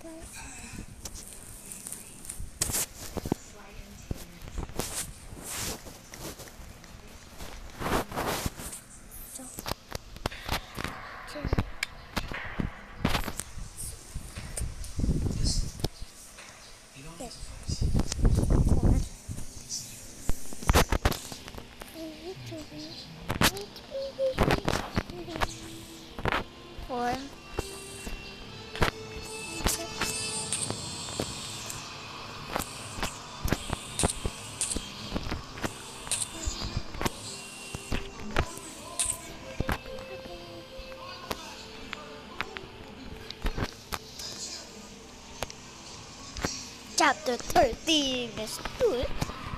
Four. Chapter 13. Let's do it.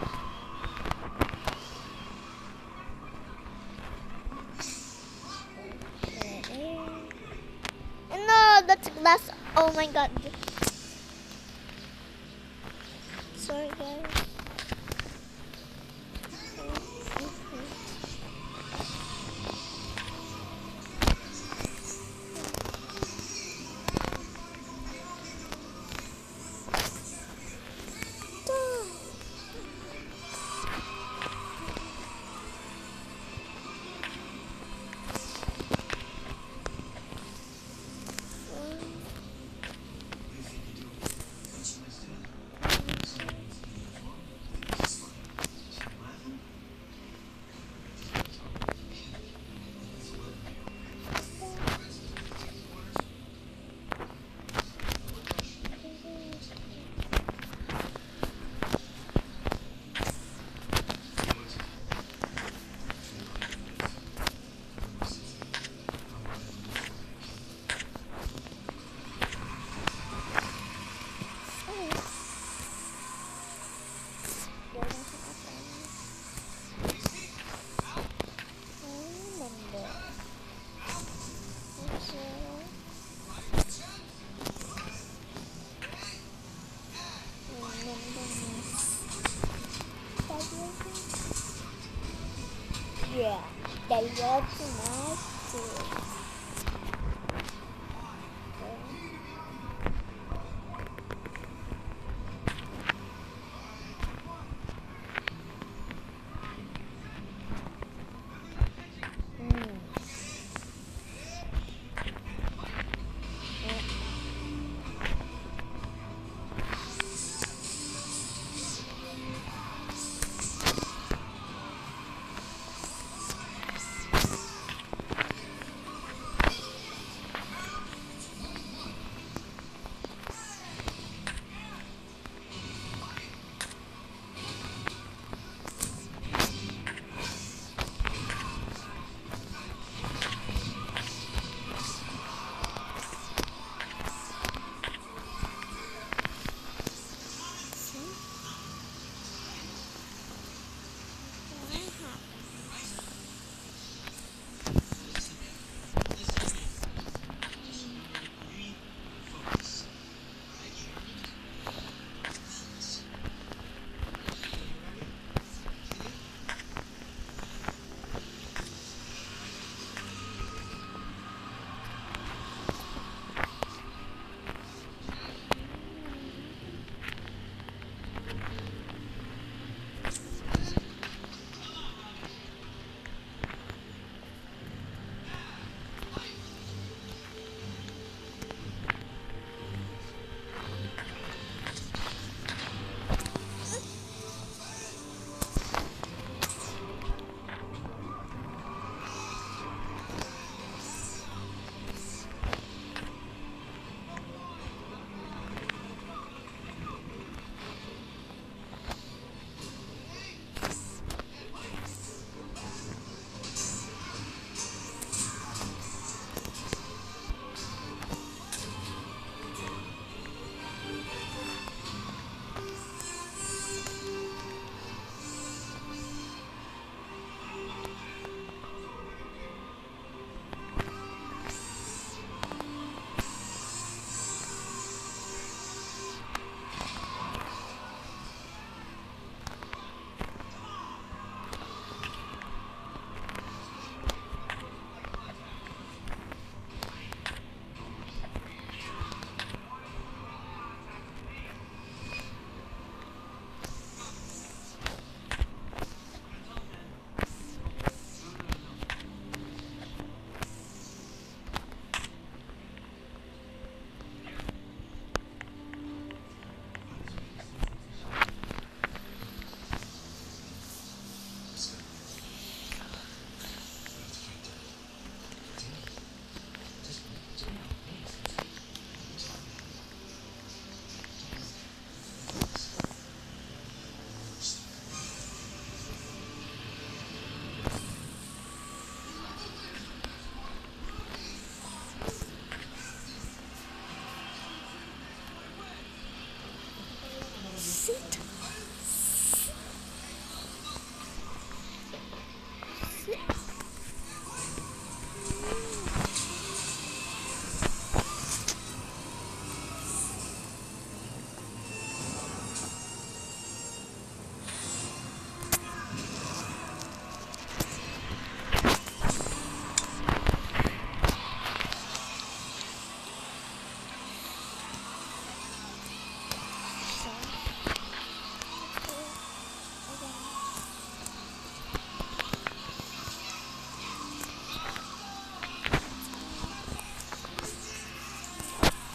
No, that's glass. Oh my god. Sorry, guys.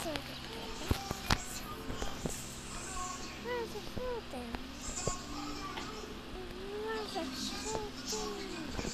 Where's the food then? Where's the food then?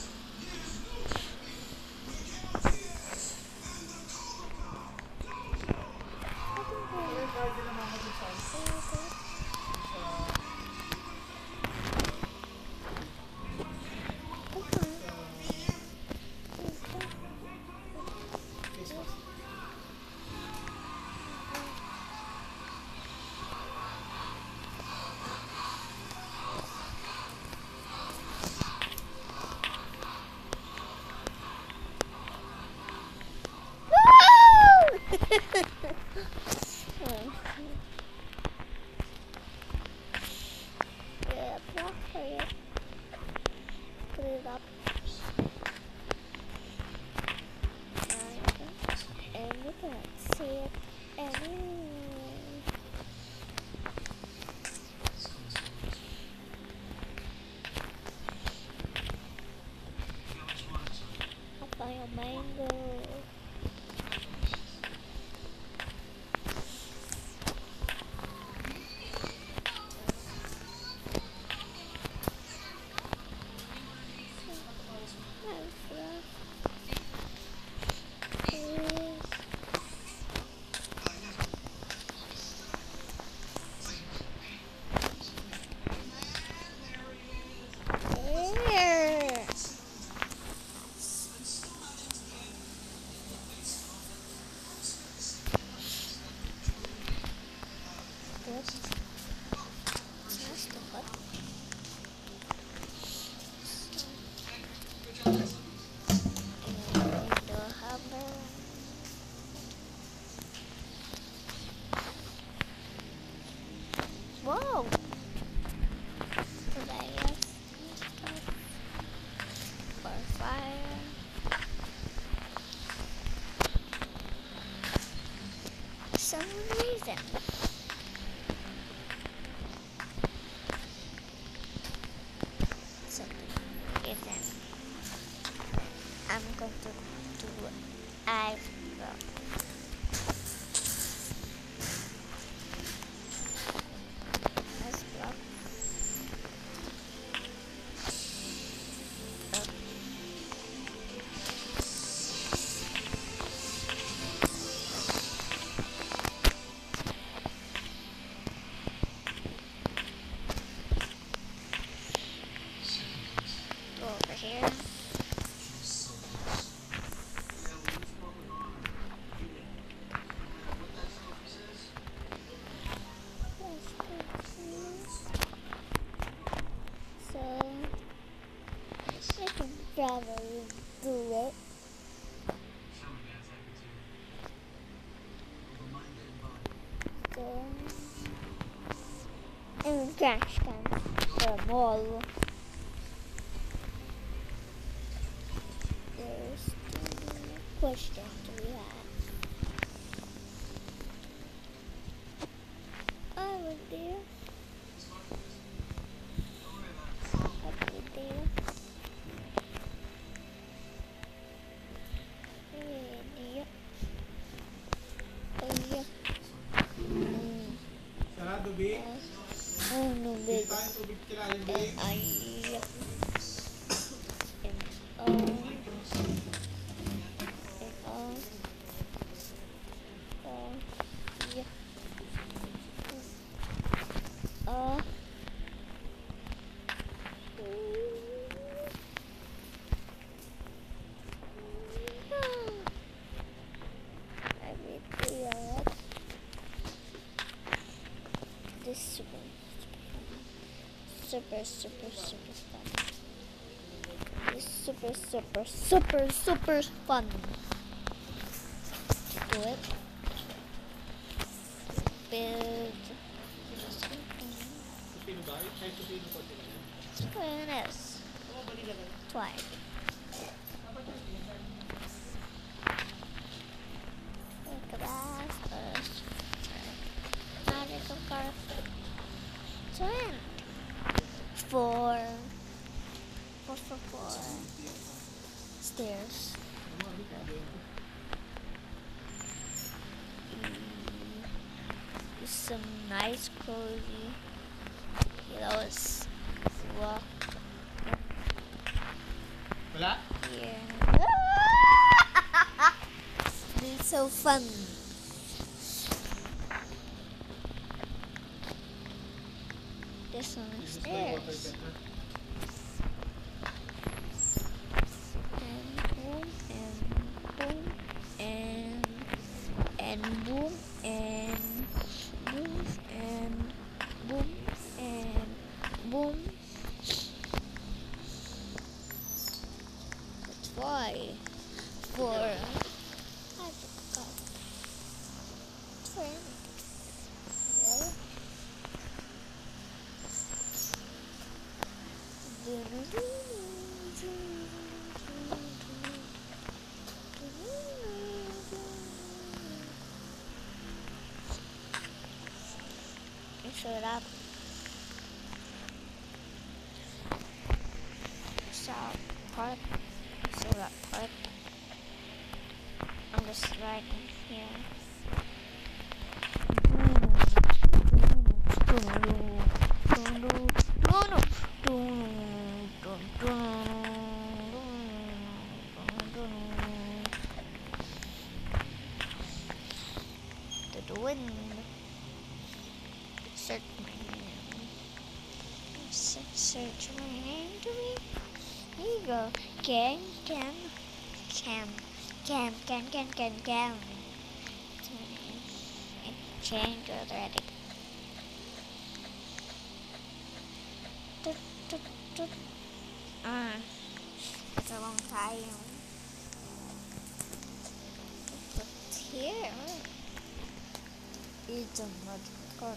Yeah, block for you. Put it up. And you can see it anywhere. I found your mango. Whoa! For fire. Some reason. I'm going to do eyebrow. Let's block. Go over here. So I can probably do it. Go and trash can the ball. There's the question do we have? Over there. Over there. Yeah. Oh yeah. Sarado, Big. Oh no, big. Tayo tubig kilalim, Big. This super fun. This super fun. Do it. Build. Yes. Twice. Look at that first. Magical carpet. 4 stairs. some nice cozy pillows. Walk Wala? here. This is so fun. This one is Use my water stairs. gun, ha? And boom and boom and boom and boom and boom. That's why. For I forgot. For anything. Shut up. Stop. Park. So that park. I'm just right in here. The wind. Search my name. Search my name to me. Here you go. Cam. It changed already. It's a long time. But here, it's a magic card.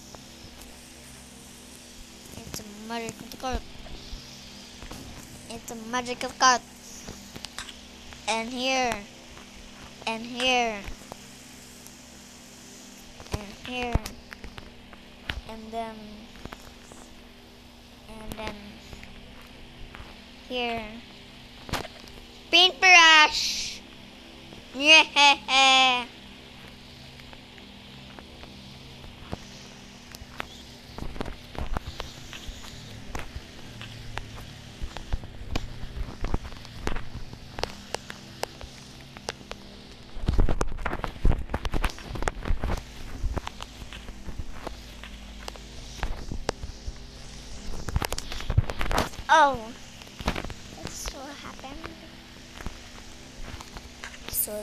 It's a magical card. It's a magical card. And here. And here. And here. And then here. Paintbrush. Yeah. Oh, That's what happened. still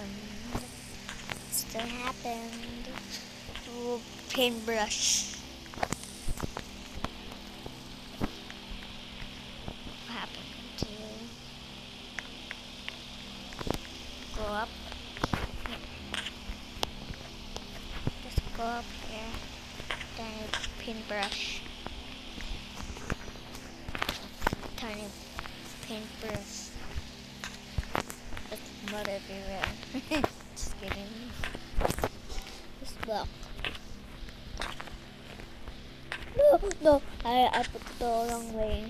happened. Oh, paintbrush. What happened to you? Go up. Just go up here. Tiny paintbrush. Tiny paintbrush. There's mud everywhere. Just kidding. This block. No, I put the wrong way.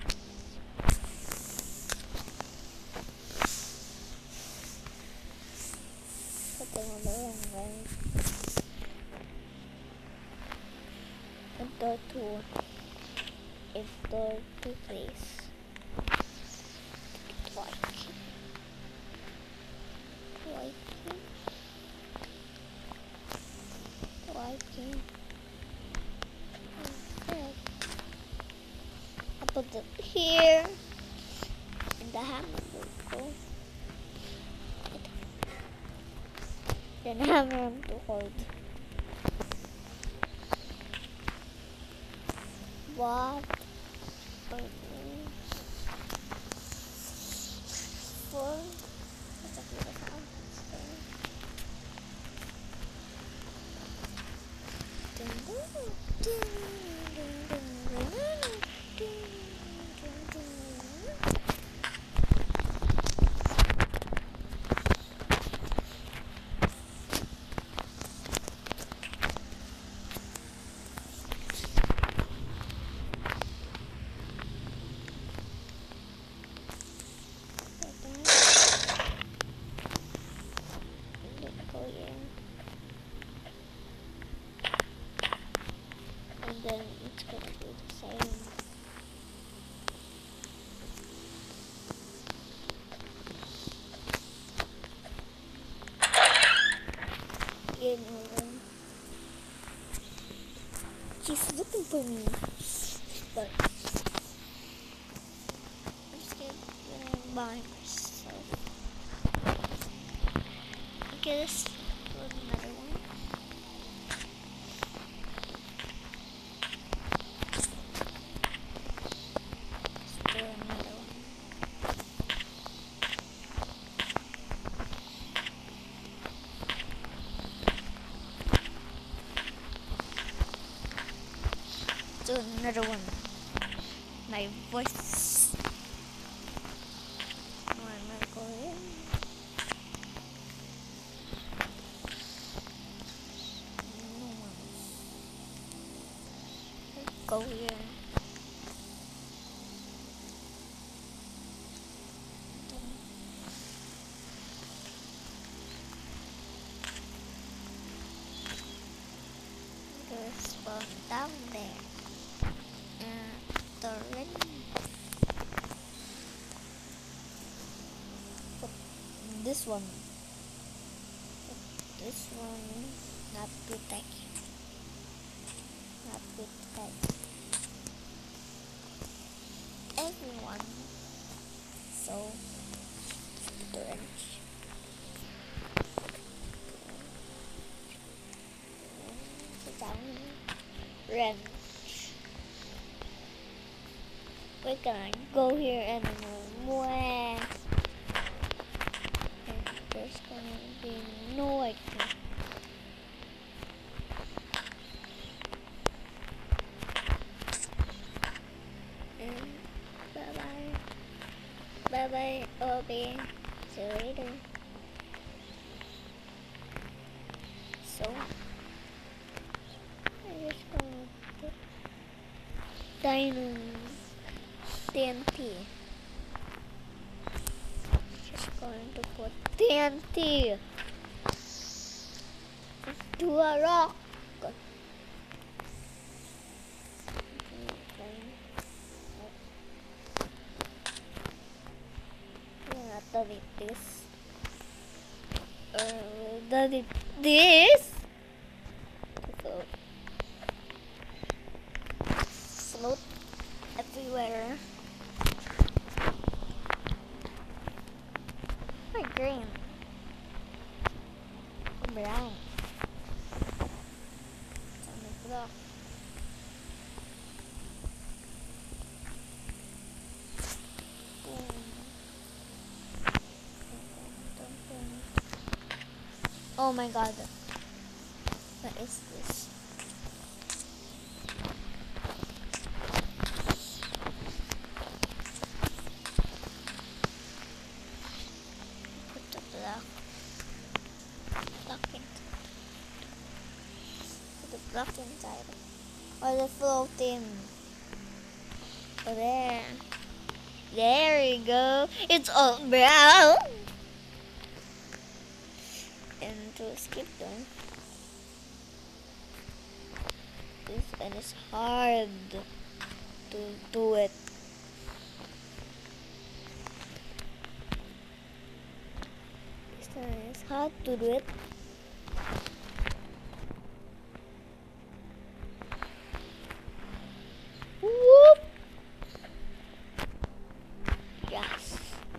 Put them on the wrong way. And door two. If door two, please. White key. Okay. I put it here. And the hammer will go. Then hammer to hold. What? For what's a beautiful She's looking for me. But I'm scared when I'm by myself. Okay, let's do another one. Let's do another one. Do another one. My voice. Where am I going? No one. Let's go here. There's one down there. The red. This one. This one. Not good, thank you. Not good, thank you. Everyone. So, orange. Red. We're gonna go here and more. And there's gonna be noise. And bye bye. Bye bye, Obi. See you later. So, I'm just gonna put diamonds. TNT. Just going to put TNT to a rock. Yeah, delete this. Delete this. Float everywhere. Why green? Brown. It's on the block. Oh my god. What is this? Put the block. Put the block inside. Or the floating. Oh, there. There you go. It's all brown. And to skip them. This one is hard to do it. This one is hard to do it. Whoop! Yes.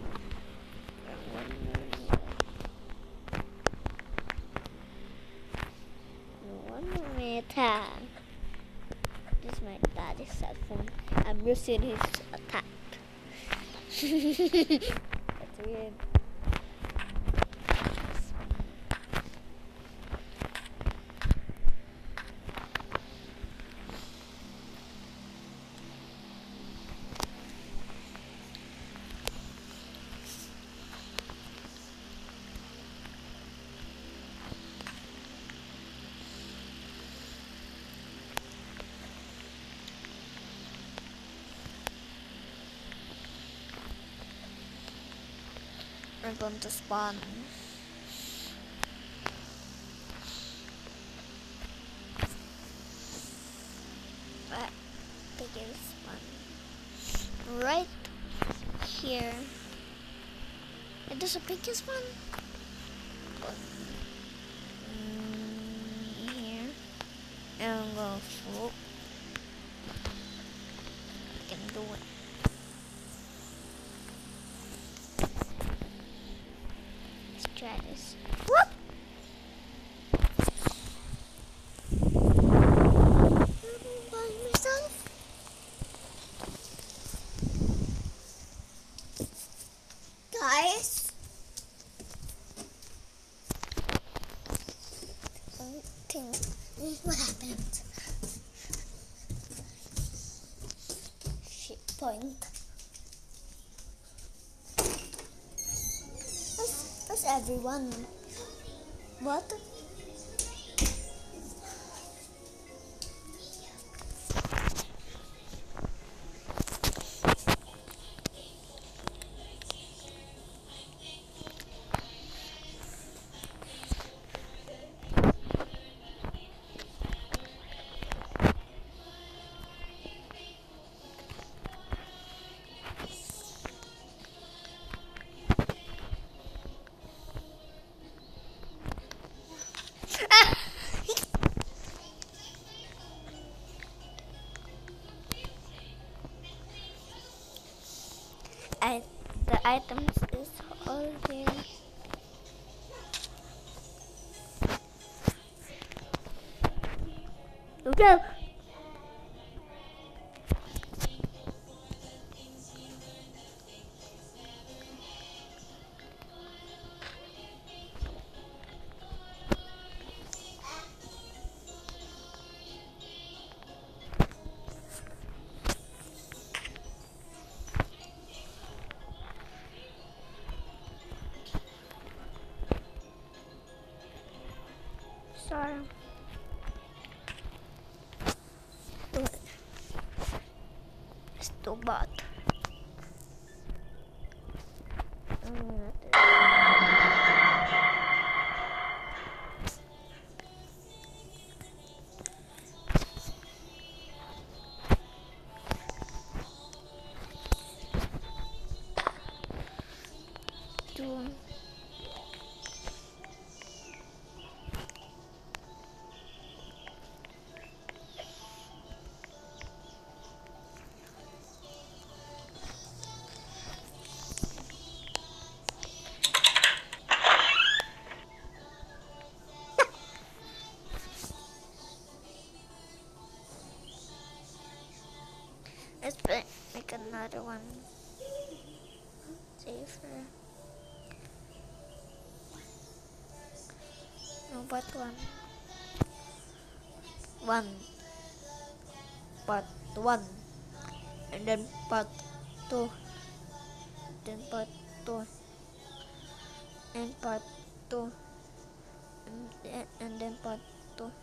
One more time. This is my daddy's cell phone. I'm using his attack. That's weird. We're going to spawn. Take it spawn right here. It is the biggest one. Well, whoop. I can do it. Let's try this. Whoop! By myself. Guys, I think what happened. Shit point. Where's everyone? What? The items is all here. Okay. Sorry. It's too bad. Let's make another one safer. No, but one part one, and then part two, then part two, and part two, and then part two,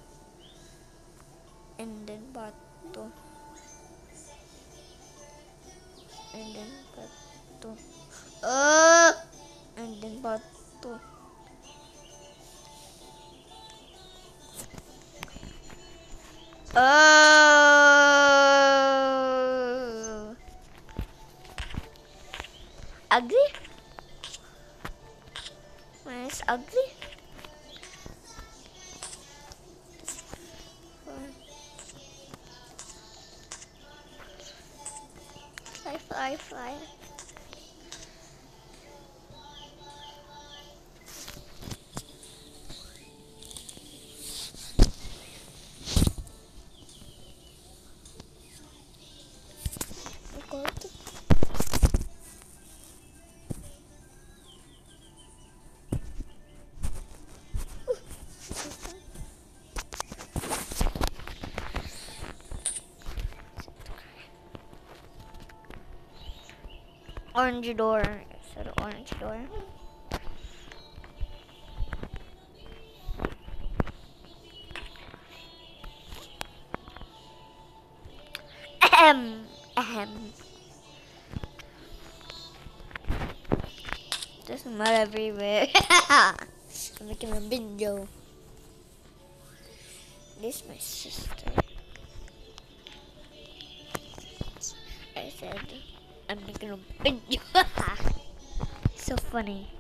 and then part two. And then part two. And then part two. Ugly? Nice, ugly. Fly. Orange door. So the orange door. Ahem. There's mud everywhere. I'm making a video. This is my sister. I said I'm making a video. So funny.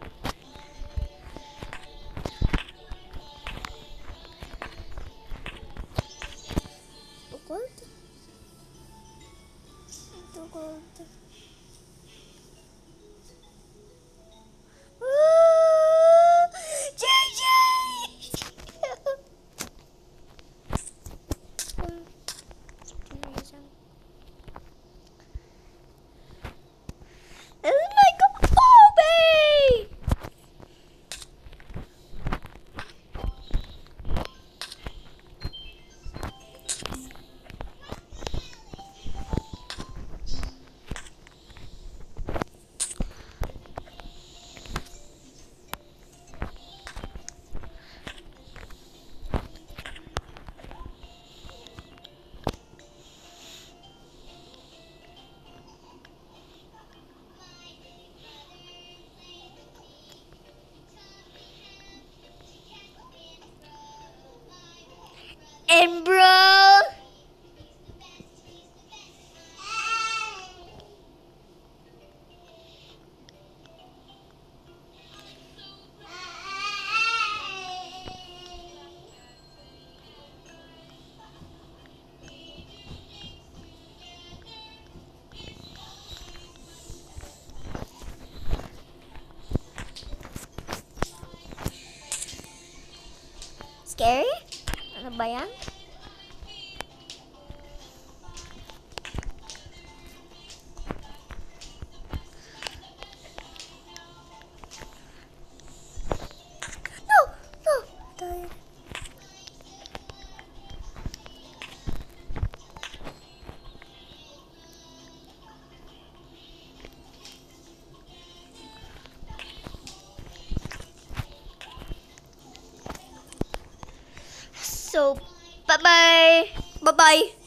again, bro. Scary? Ano ba yan? No! No! Tayo. So, bye-bye. Bye-bye.